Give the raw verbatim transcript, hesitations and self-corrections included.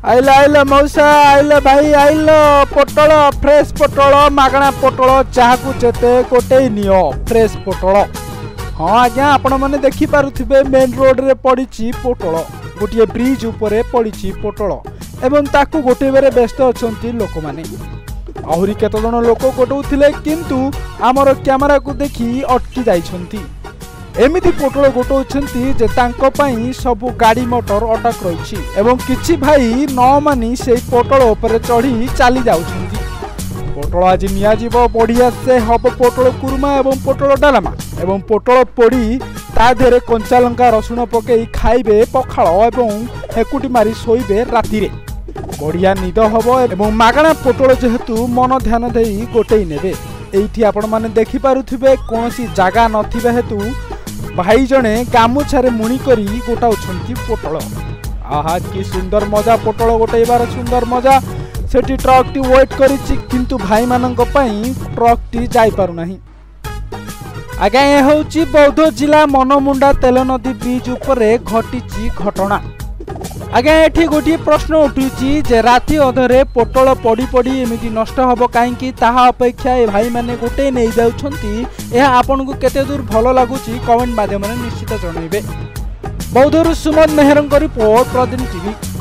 आइल आइल मौसा आइल भाई आइल पोटल फ्रेश पोटल मागणा पोटल जहाँ जेते गोटे नियो फ्रेश पोटल। हाँ आज्ञा आपण मैंने देखिपे मेन रोड रे पड़ी पोटल गोटे ब्रिज उपरे पड़ी पोटल एवं ताकू गोटे बेरे व्यस्त अच्छा लोक मैंने आहरी केत जन लोक गोटाउले किंतु आमर कैमेरा को देखी अटकी जाइछंती। एमिति पोटल गोटाउछंती जे तांको पई सबु गाड़ी मोटर अटक रही एवं किछि भाई न मानी से पोटल उपरे चढ़ी चली जाउछंती। पोटल आज निया जीवो बढ़िया से हब पोटल कुरमा एवं पोटल डालमा एवं पोटल पोड़ी ता देरे कंचा लंका रसुण पकई खाइबे पखाल एवं हेकुटी मारी सोइबे राति रे बढ़िया निद हब एवं मागणा पोटल जेहेतु मन ध्यान देई गोटेई नेबे। एइठी आपण माने देखि पारुथिबे कोनोसी जागा नथिबे हेतु भाई जने गामुछारे मुणी करी गोटाउछंती पोटल। आहा कि सुंदर मजा पोटल गोटेइबार सुंदर मजा। सेठी ट्रक टी वेट करिछि किंतु भाई मानक पई ट्रक टी जाई पारु नाही। आगे ए होउछि बौद्ध जिला मनमुंडा तेल नदी ब्रिज उपरे घटिछि घटना। आगे एठी गोटे प्रश्न उठुछि जे राति अधरे पोटल पड़ी पड़ी एमिति नष्ट हबो काहेकि ताहा अपेक्षा ए भाई माने गोटे नै जाउछंती। एहा आपनको केते दूर भलो लागुछि कमेंट माध्यम रे निश्चित जणाइबे। बौद्धरु सुमन मेहरंक रिपोर्ट प्रदिन टीवी।